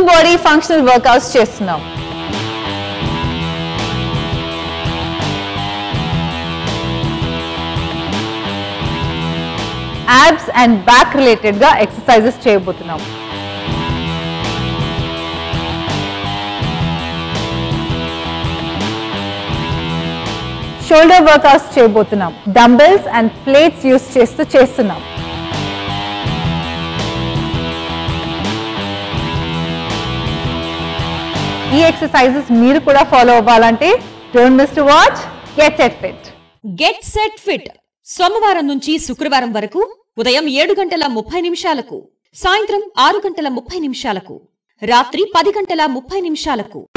Full body functional workouts చేస్తున్నాం. abs and back related గా exercises చేయబోతున్నాం. షోల్డర్ వర్కౌట్స్ చేయబోతున్నాం. డంబెల్స్ అండ్ ప్లేట్స్ యూస్ చేస్తూ చేస్తున్నాం. ఈ ఎక్సర్సైజెస్ మీరు కూడా ఫాలో అవ్వాలంటే don't miss to watch get set fit. Get set fit సోమవారం నుంచి శుక్రవారం వరకు ఉదయం 7:30 సాయంత్రం 6:30 రాత్రి 10:30